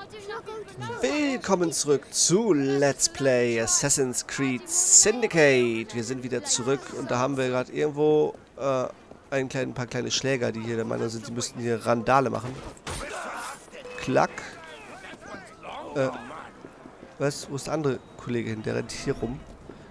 Willkommen zurück zu Let's Play Assassin's Creed Syndicate. Wir sind wieder zurück und da haben wir gerade irgendwo ein paar kleine Schläger, die hier der Meinung sind, sie müssten hier Randale machen. Klack. Was? Wo ist der andere Kollege hin? Der rennt hier rum.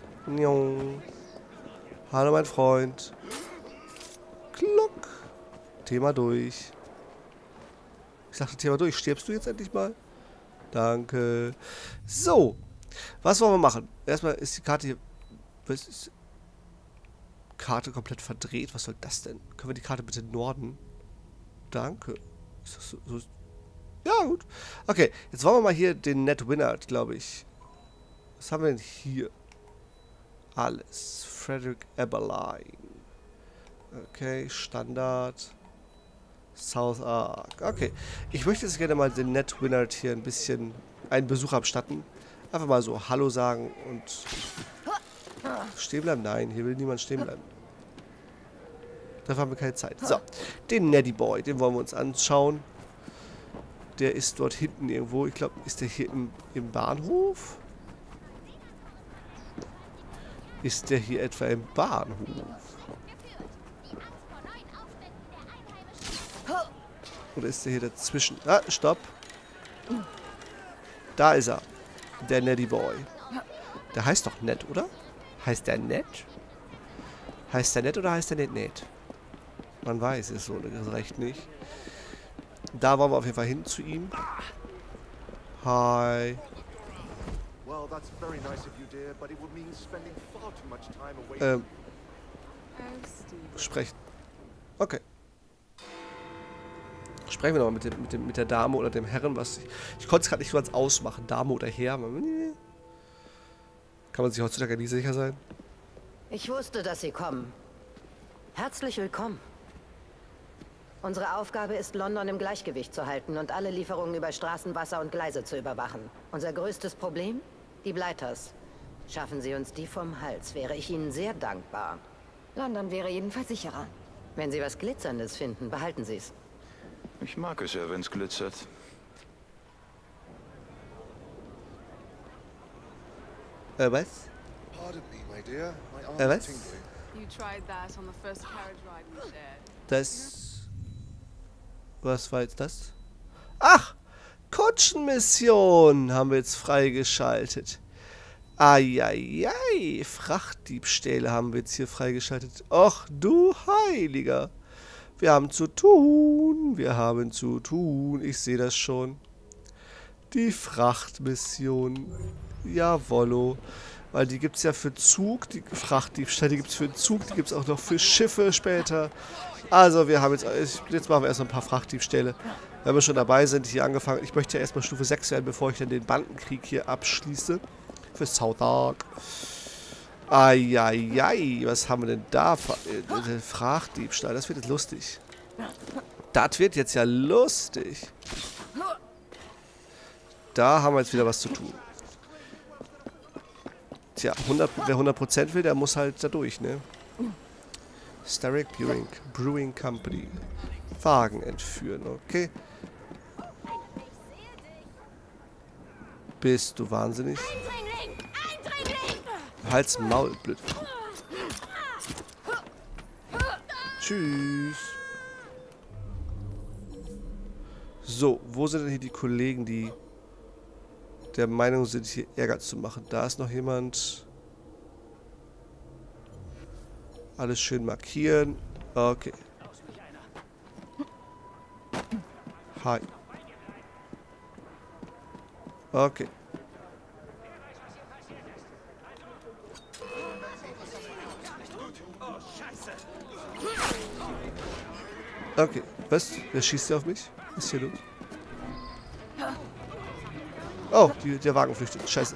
Hallo mein Freund. Klock. Thema durch. Ich sagte Thema durch. Stirbst du jetzt endlich mal? Danke. So. Was wollen wir machen? Erstmal ist die Karte hier... Was ist... Karte komplett verdreht. Was soll das denn? Können wir die Karte bitte Norden? Danke. Ist das so... Ja, gut. Okay, jetzt wollen wir mal hier den Ned Winnard, glaube ich. Was haben wir denn hier? Alles. Frederick Eberlein. Okay, Standard. South Ark. Okay. Ich möchte jetzt gerne mal den Ned Winnard hier ein bisschen einen Besuch abstatten. Einfach mal so Hallo sagen und stehen bleiben. Nein, hier will niemand stehen bleiben. Dafür haben wir keine Zeit. So, den Neddy Boy, den wollen wir uns anschauen. Der ist dort hinten irgendwo. Ich glaube, ist der hier im Bahnhof? Ist der hier etwa im Bahnhof? Oder ist der hier dazwischen? Ah, stopp. Da ist er. Der Neddy Boy. Der heißt doch Ned, oder? Heißt der Ned? Heißt der Ned oder heißt der Ned? Man weiß es so recht nicht. Da wollen wir auf jeden Fall hin zu ihm. Hi. Sprechen. Okay. Sprechen wir nochmal mit der Dame oder dem Herren, was ich konnte es gerade nicht so ganz ausmachen, Dame oder Herr. Kann man sich heutzutage nie sicher sein? Ich wusste, dass Sie kommen. Herzlich willkommen. Unsere Aufgabe ist, London im Gleichgewicht zu halten und alle Lieferungen über Straßen, Wasser und Gleise zu überwachen. Unser größtes Problem? Die Blighters. Schaffen Sie uns die vom Hals, wäre ich Ihnen sehr dankbar. London wäre jedenfalls sicherer. Wenn Sie was Glitzerndes finden, behalten Sie es. Ich mag es ja, wenn es glitzert. Was? Was? Das... Was war jetzt das? Ach! Kutschenmission haben wir jetzt freigeschaltet. Eieiei! Frachtdiebstähle haben wir jetzt hier freigeschaltet. Och, du Heiliger! Wir haben zu tun. Wir haben zu tun. Ich sehe das schon. Die Frachtmission. Jawollo. Weil die gibt es ja für Zug. Die Frachtdiebstahl, die gibt es für Zug. Die gibt es auch noch für Schiffe später. Also wir haben jetzt machen wir erst noch ein paar Frachtdiebstähle. Wenn wir schon dabei sind, hier angefangen. Ich möchte ja erstmal Stufe 6 werden, bevor ich dann den Bandenkrieg hier abschließe. Für South Ark. Eieiei, was haben wir denn da? Frachtdiebstahl, das wird jetzt lustig. Das wird jetzt ja lustig. Da haben wir jetzt wieder was zu tun. Tja, wer 100% will, der muss halt da durch, ne? Starrick Brewing Company. Wagen entführen, okay. Bist du wahnsinnig? Hals, Maul, blöd. Tschüss. So, wo sind denn hier die Kollegen, die der Meinung sind, hier Ärger zu machen? Da ist noch jemand. Alles schön markieren. Okay. Hi. Okay. Okay, was? Wer schießt hier auf mich? Was ist hier los? Oh, der Wagen flüchtet. Scheiße.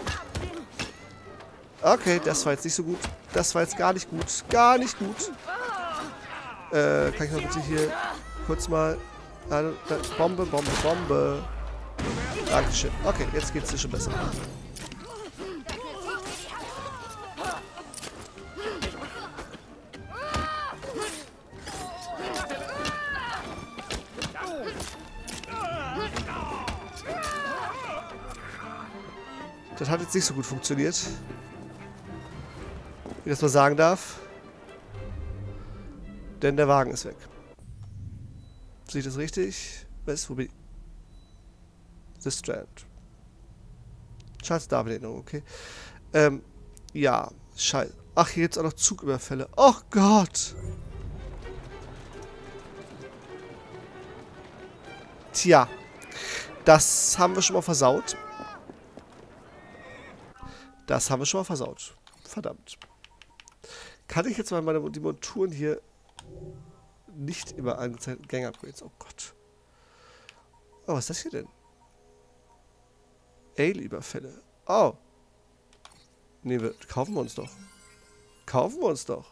Okay, das war jetzt nicht so gut. Das war jetzt gar nicht gut. Gar nicht gut. Kann ich mal bitte hier kurz mal... Bombe, Bombe, Bombe. Dankeschön. Okay, jetzt geht's dir schon besser. Das hat jetzt nicht so gut funktioniert. Wenn ich das mal sagen darf. Denn der Wagen ist weg. Sehe ich das richtig? Wo bin ich? The Strand. Charles Darwin-Erinnerung, okay. Ja, scheiße. Ach, hier gibt es auch noch Zugüberfälle. Oh Gott! Tja. Das haben wir schon mal versaut. Das haben wir schon mal versaut. Verdammt. Kann ich jetzt mal die Monturen hier nicht immer angezeigt? Gang-Upgrades. Oh Gott. Oh, was ist das hier denn? Ale-Überfälle. Oh. Nee, kaufen wir uns doch. Kaufen wir uns doch.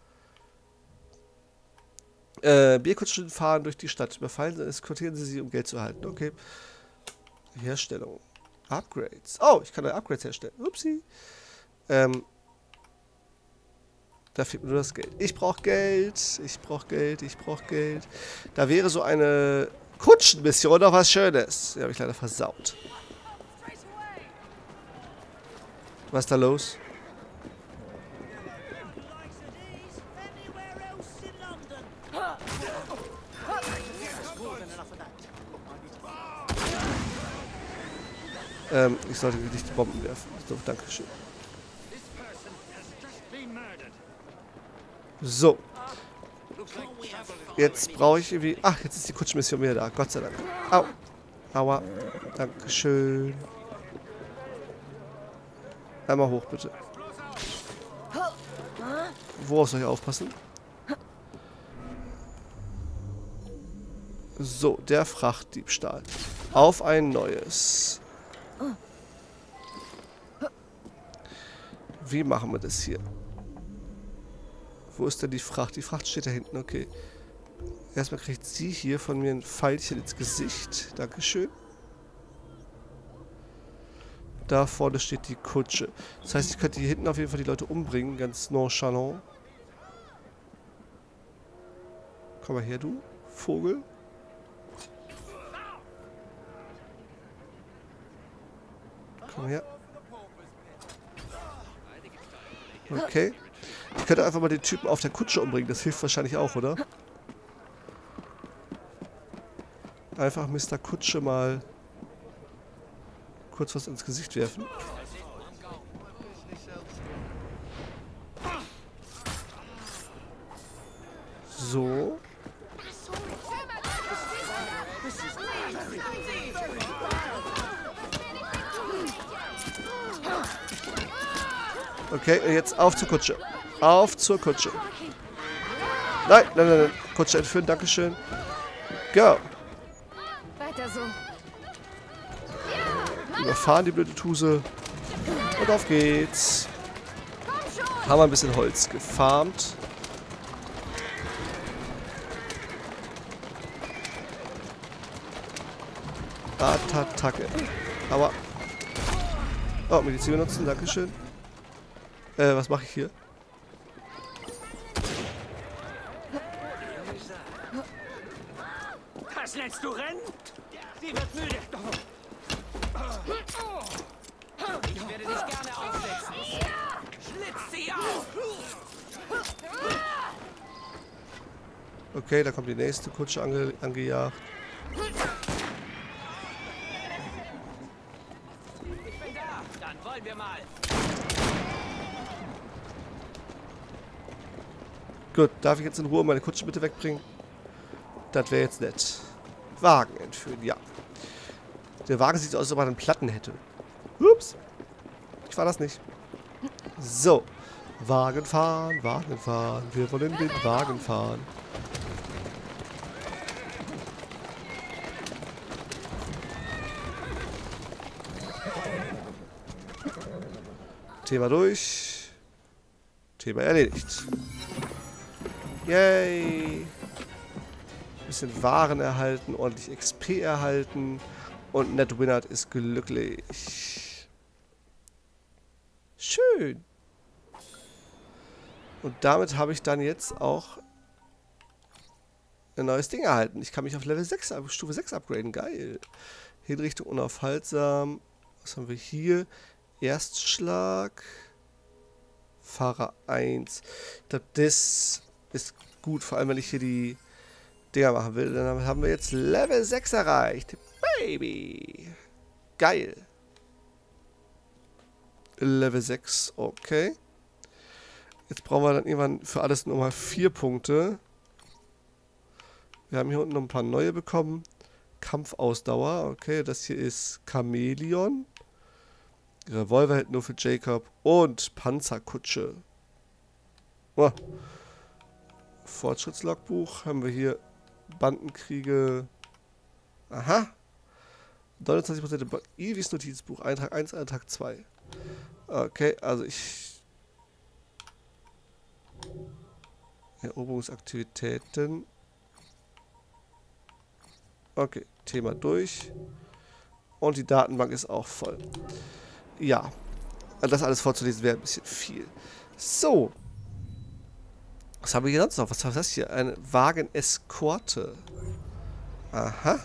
Bierkutschen fahren durch die Stadt. Überfallen sie, eskortieren sie um Geld zu erhalten. Okay. Herstellung. Upgrades. Oh, ich kann da Upgrades herstellen. Upsi. Da fehlt mir nur das Geld. Ich brauche Geld. Ich brauche Geld. Ich brauche Geld. Da wäre so eine Kutschenmission noch was Schönes. Die habe ich leider versaut. Was ist da los? Ich sollte nicht die Bomben werfen. So, danke schön. So. Jetzt brauche ich irgendwie... Ach, jetzt ist die Kutschmission wieder da. Gott sei Dank. Au. Aua. Dankeschön. Einmal hoch, bitte. Worauf soll ich aufpassen? So, der Frachtdiebstahl. Auf ein neues. Wie machen wir das hier? Wo ist denn die Fracht? Die Fracht steht da hinten, okay. Erstmal kriegt sie hier von mir ein Pfeilchen ins Gesicht. Dankeschön. Da vorne steht die Kutsche. Das heißt, ich könnte hier hinten auf jeden Fall die Leute umbringen. Ganz nonchalant. Komm mal her, du Vogel. Komm her. Okay. Ich könnte einfach mal den Typen auf der Kutsche umbringen. Das hilft wahrscheinlich auch, oder? Einfach Mr. Kutsche mal kurz was ins Gesicht werfen. So. Okay, und jetzt auf zur Kutsche. Auf zur Kutsche. Nein, nein, nein, nein. Kutsche entführen, dankeschön. Go. Weiter so. Überfahren die blöde Tuse. Und auf geht's. Haben wir ein bisschen Holz gefarmt. Attacke. Aber. Oh, Medizin benutzen, dankeschön. Was mache ich hier? Was lässt du rennen? Sie wird müde. Ich werde dich gerne aufsetzen. Schlitz sie auf! Okay, da kommt die nächste Kutsche angejagt. Ich bin da. Dann wollen wir mal. Gut, darf ich jetzt in Ruhe meine Kutsche bitte wegbringen? Das wäre jetzt nett. Wagen entführen, ja. Der Wagen sieht so aus, als ob er einen Platten hätte. Ups. Ich war das nicht. So. Wagen fahren, Wagen fahren. Wir wollen den Wagen fahren. Thema durch. Thema erledigt. Yay. Bisschen Waren erhalten, ordentlich XP erhalten. Und Ned Winnard ist glücklich. Schön. Und damit habe ich dann jetzt auch ein neues Ding erhalten. Ich kann mich auf Level 6, Stufe 6 upgraden. Geil. Hinrichtung unaufhaltsam. Was haben wir hier? Erstschlag. Fahrer 1. Ich glaube, das ist gut, vor allem wenn ich hier die Dinger machen will. Dann haben wir jetzt Level 6 erreicht. Baby. Geil. Level 6, okay. Jetzt brauchen wir dann irgendwann für alles nochmal 4 Punkte. Wir haben hier unten noch ein paar neue bekommen. Kampfausdauer, okay. Das hier ist Chamäleon. Revolver hält nur für Jacob. Und Panzerkutsche. Oh. Fortschrittslogbuch haben wir hier. Bandenkriege. Aha. 29% Ivis Notizbuch. Eintrag 1, Eintrag 2. Okay, also ich... Eroberungsaktivitäten. Okay, Thema durch. Und die Datenbank ist auch voll. Ja. Das alles vorzulesen wäre ein bisschen viel. So. Was haben wir hier sonst noch? Was ist das hier? Eine Wageneskorte. Aha.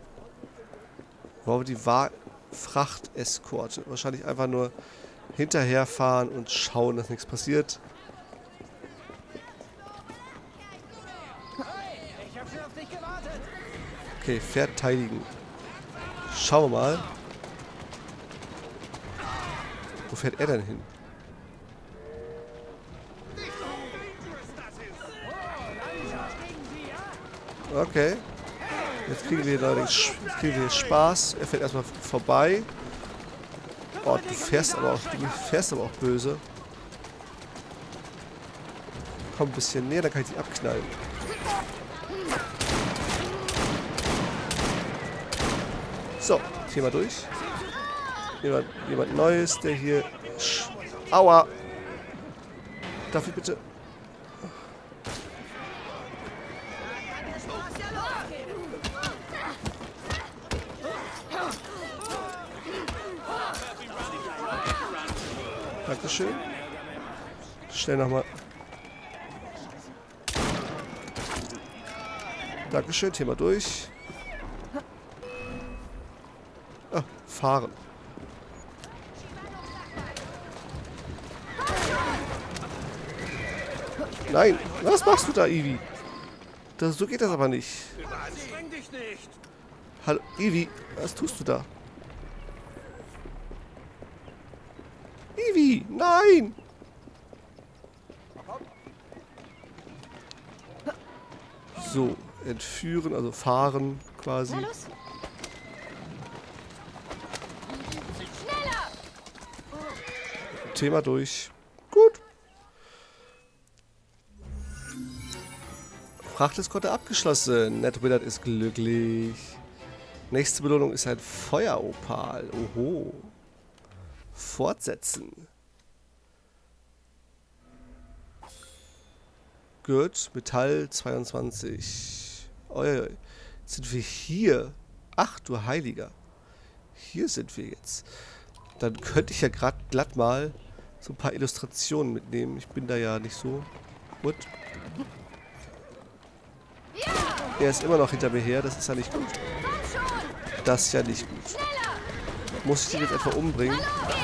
Wo haben wir die Frachteskorte? Wahrscheinlich einfach nur hinterherfahren und schauen, dass nichts passiert. Ich hab schon auf dich gewartet. Okay, verteidigen. Schauen wir mal. Wo fährt er denn hin? Okay. Jetzt kriegen wir allerdings Spaß. Er fährt erstmal vorbei. Oh, du fährst aber auch böse. Komm ein bisschen näher, dann kann ich dich abknallen. So, Thema durch. Jemand Neues, der hier... Aua! Darf ich bitte... Dankeschön. Schnell nochmal. Dankeschön, Thema durch. Ah, fahren. Nein, was machst du da, Ivy? So geht das aber nicht. Hallo, Ivy, was tust du da? Ivy, nein! So, entführen, also fahren quasi. Thema durch. Gut. Frachteskorte abgeschlossen. Ned Willard ist glücklich. Nächste Belohnung ist ein Feueropal. Oho. Fortsetzen. Gut. Metall 22. Oi. Jetzt sind wir hier. Ach du Heiliger. Hier sind wir jetzt. Dann könnte ich ja gerade glatt mal so ein paar Illustrationen mitnehmen. Ich bin da ja nicht so. Gut. Er ist immer noch hinter mir her. Das ist ja nicht gut. Das ist ja nicht gut. Muss ich den jetzt einfach umbringen?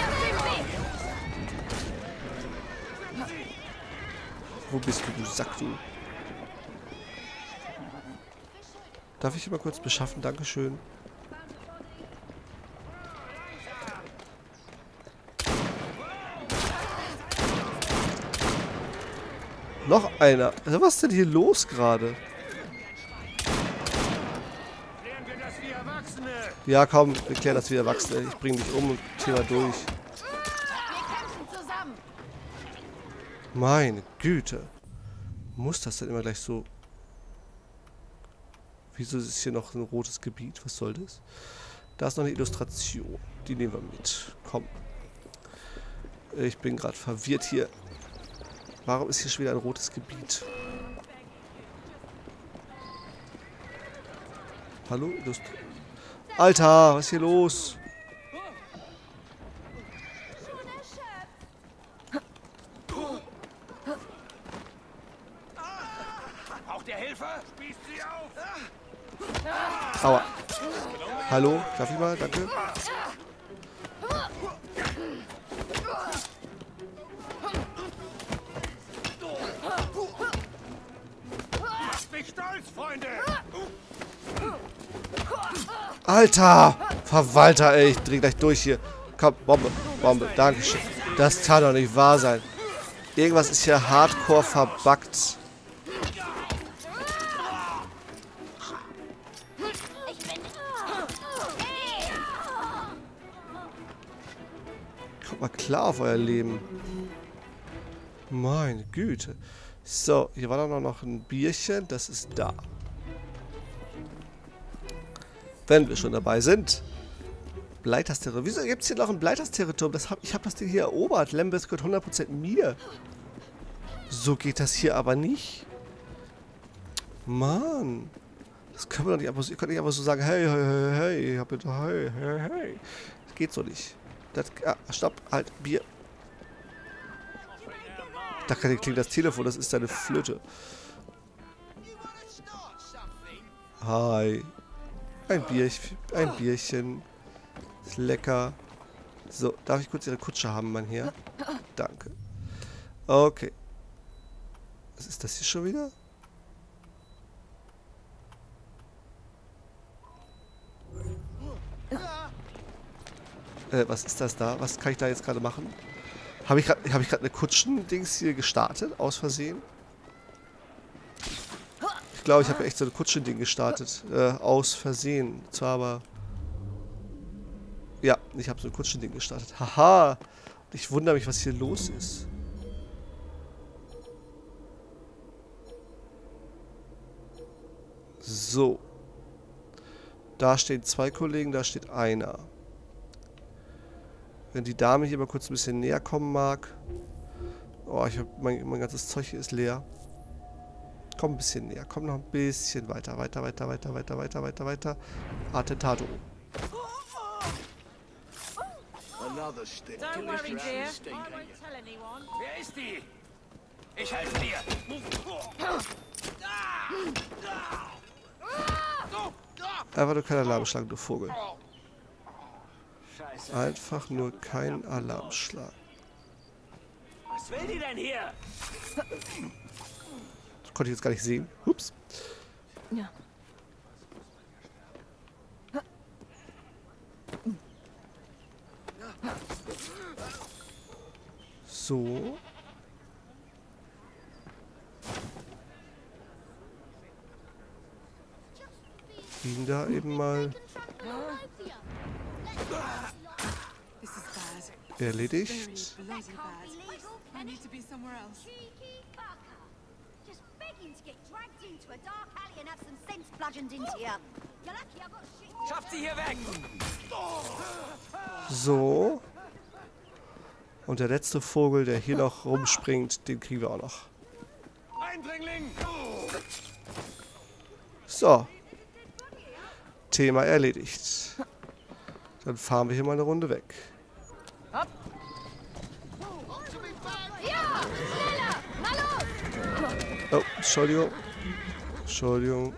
Wo bist du, du Sack, du? Darf ich ihn mal kurz beschaffen? Dankeschön. Noch einer. Also was ist denn hier los gerade? Ja, komm, wir klären das wie Erwachsene. Ich bringe dich um und Thema durch. Meine Güte. Muss das denn immer gleich so... Wieso ist hier noch ein rotes Gebiet? Was soll das? Da ist noch eine Illustration. Die nehmen wir mit. Komm. Ich bin gerade verwirrt hier. Warum ist hier schon wieder ein rotes Gebiet? Hallo? Alter, was ist hier los? Braucht ihr Hilfe? Spießt sie auf! Aua. Hallo? Darf ich mal? Danke. Macht mich stolz, Freunde! Alter! Verwalter, ey. Ich dreh gleich durch hier. Komm, Bombe. Bombe. Dankeschön. Das kann doch nicht wahr sein. Irgendwas ist hier hardcore verbuggt. Kommt mal klar auf euer Leben. Meine Güte. So, hier war doch noch ein Bierchen. Das ist da. Wenn wir schon dabei sind. Bleitas-Territorium. Wieso gibt es hier noch ein Bleitas-Territorium? Ich habe das Ding hier erobert. Lembas gehört 100% mir. So geht das hier aber nicht. Mann. Das können wir doch nicht einfach so. Ihr könnt nicht einfach so sagen, hey, hey, hey, hey, ich hab bitte, hey, hey, hey. Das geht so nicht. Das, stopp, halt, Bier. Da klingt das Telefon, das ist deine Flöte. Hi. Ein Bierchen. Ist lecker. So, darf ich kurz Ihre Kutsche haben, mein Herr? Danke. Okay. Was ist das hier schon wieder? Was ist das da? Was kann ich da jetzt gerade machen? Habe ich gerade eine Kutschen-Dings hier gestartet? Aus Versehen? Ich glaube, ich habe echt so ein Kutschen-Ding gestartet. Aus Versehen. Zwar aber... Ja, ich habe so ein Kutschen-Ding gestartet. Haha! Ich wundere mich, was hier los ist. So. Da stehen 2 Kollegen, da steht einer. Wenn die Dame hier mal kurz ein bisschen näher kommen mag. Oh, ich habe mein ganzes Zeug hier ist leer. Komm ein bisschen näher. Komm noch ein bisschen weiter. Weiter. Attentato. Don't worry, dear. I won't tell anyone. Wer ist die? Ich helfe dir! Einfach nur kein Alarmschlag, du Vogel. Einfach nur kein Alarmschlag. Was will die denn hier? Das konnte ich jetzt gar nicht sehen. Ups. Ja. So. Ihn da eben mal erledigt. Schafft sie hier weg! So. Und der letzte Vogel, der hier noch rumspringt, den kriegen wir auch noch. Eindringling! So. Thema erledigt. Dann fahren wir hier mal eine Runde weg. Oh, Entschuldigung. Entschuldigung.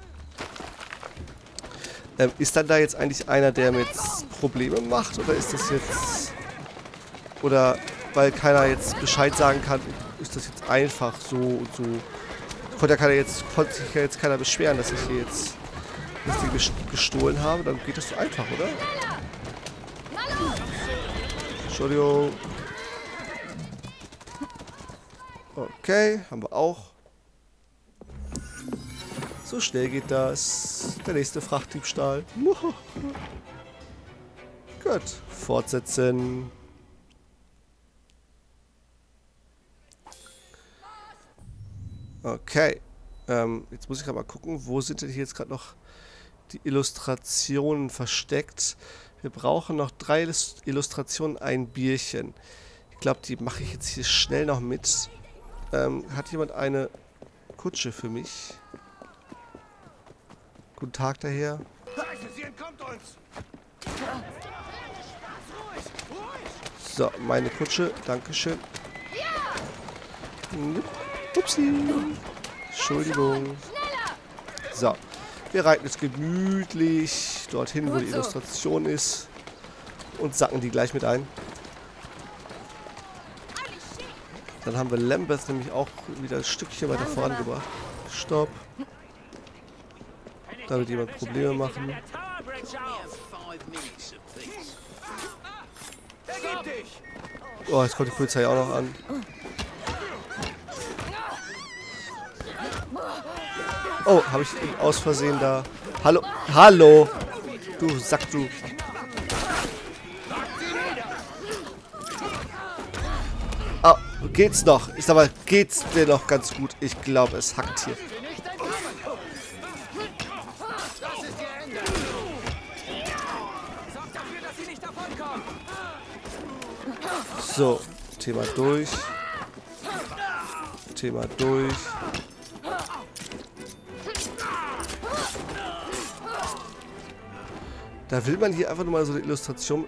Ist dann da jetzt eigentlich einer, der mir jetzt Probleme macht? Oder ist das jetzt... Oder weil keiner jetzt Bescheid sagen kann, ist das jetzt einfach so und so. Konnte sich ja jetzt keiner beschweren, dass ich hier jetzt das Ding gestohlen habe. Dann geht das so einfach, oder? Entschuldigung. Okay, haben wir auch. So schnell geht das. Der nächste Frachtdiebstahl. Gut, fortsetzen. Okay. Jetzt muss ich gerade mal gucken, wo sind denn hier jetzt gerade noch die Illustrationen versteckt. Wir brauchen noch 3 Illustrationen, ein Bierchen. Ich glaube, die mache ich jetzt hier schnell noch mit. Hat jemand eine Kutsche für mich? Guten Tag daher. Scheiße, sie entkommt uns! So, meine Kutsche. Dankeschön. Upsi. Entschuldigung. So. Wir reiten jetzt gemütlich dorthin, wo die Illustration ist. Und sacken die gleich mit ein. Dann haben wir Lambeth nämlich auch wieder ein Stückchen weiter vorangebracht. Stopp. Da wird jemand Probleme machen. Oh, jetzt kommt die Polizei auch noch an. Oh, habe ich aus Versehen da... Hallo, hallo! Du Sack, du. Oh, geht's noch? Ich sag mal, geht's dir noch ganz gut? Ich glaube, es hackt hier. So, Thema durch. Thema durch. Da will man hier einfach nur mal so eine Illustration.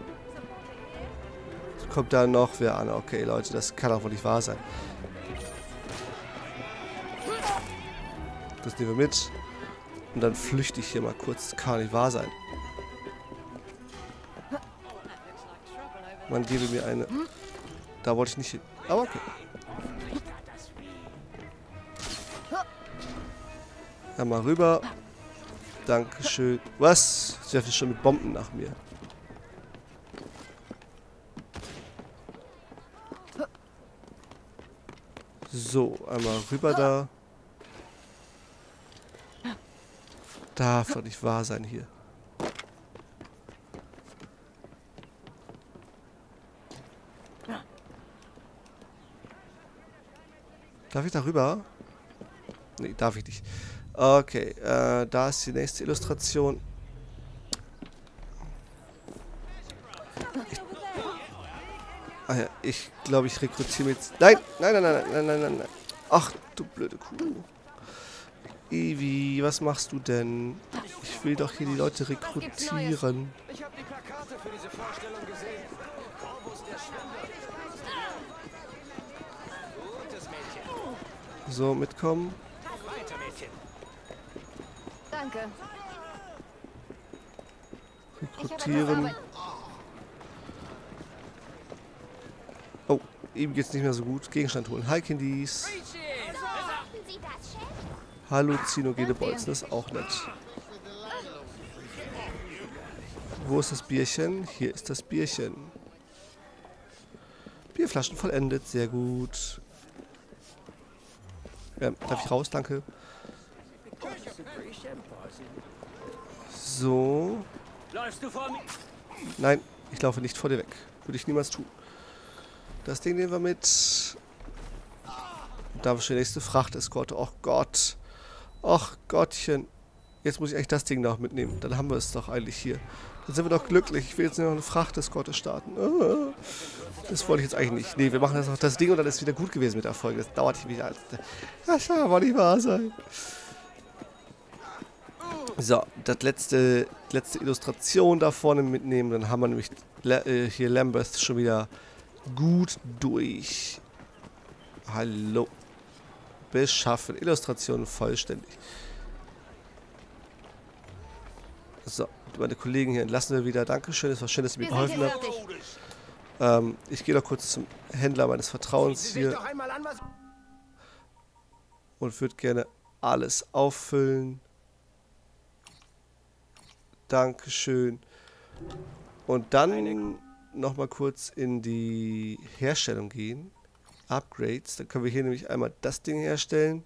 Kommt da noch wer an? Okay, Leute, das kann auch wohl nicht wahr sein. Das nehmen wir mit. Und dann flüchte ich hier mal kurz. Das kann nicht wahr sein. Man gebe mir eine... Da wollte ich nicht hin. Aber okay. Einmal rüber. Dankeschön. Was? Sie werfen schon mit Bomben nach mir. So, einmal rüber da. Darf doch nicht wahr sein hier. Darf ich da rüber? Nee, darf ich nicht. Okay, da ist die nächste Illustration. Ich glaube, ich rekrutiere jetzt... Nein, nein, nein, nein, nein, nein, nein, nein. Ach, du blöde Kuh. Evi, was machst du denn? Ich will doch hier die Leute rekrutieren. Ich habe die Plakate für diese Vorstellung gesehen. Corvus der Schwindler. Gutes Mädchen. So, mitkommen. Weiter, Mädchen. Danke. Rekrutieren. Oh, ihm geht's nicht mehr so gut. Gegenstand holen. Hi, Kindies. Halluzinogene Bolzen ist auch nett. Wo ist das Bierchen? Hier ist das Bierchen. Bierflaschen vollendet. Sehr gut. Darf ich raus? Danke. So. Läufst du vor mir? Nein, ich laufe nicht vor dir weg. Würde ich niemals tun. Das Ding nehmen wir mit. Und da ist die nächste Frachteskorte. Och Gott. Och Gottchen. Jetzt muss ich eigentlich das Ding noch mitnehmen. Dann haben wir es doch eigentlich hier. Dann sind wir doch glücklich. Ich will jetzt noch eine Frachteskorte starten. Das wollte ich jetzt eigentlich nicht. Nee, wir machen jetzt noch das Ding und dann ist es wieder gut gewesen mit der Folge. Das dauert nicht wieder. Das kann aber nicht wahr sein. So, das letzte Illustration da vorne mitnehmen. Dann haben wir nämlich hier Lambeth schon wieder gut durch. Hallo. Beschaffen. Illustration vollständig. So, meine Kollegen hier entlassen wir wieder. Dankeschön, es war schön, dass ihr mir geholfen habt. Ich gehe noch kurz zum Händler meines Vertrauens hier und würde gerne alles auffüllen. Dankeschön. Und dann nochmal kurz in die Herstellung gehen. Upgrades. Dann können wir hier nämlich einmal das Ding herstellen.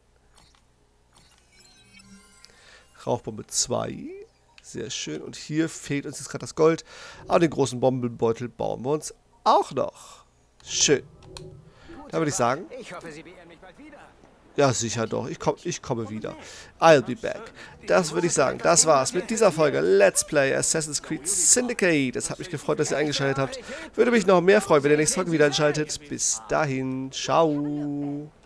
Rauchbombe 2. Sehr schön. Und hier fehlt uns jetzt gerade das Gold. Aber den großen Bombenbeutel bauen wir uns auch noch. Schön. Da würde ich sagen... Ich hoffe, Sie beehren mich bald wieder. Ja, sicher doch. Ich komme wieder. I'll be back. Das würde ich sagen. Das war's mit dieser Folge Let's Play Assassin's Creed Syndicate. Es hat mich gefreut, dass ihr eingeschaltet habt. Würde mich noch mehr freuen, wenn ihr nächste Folge wieder einschaltet. Bis dahin. Ciao.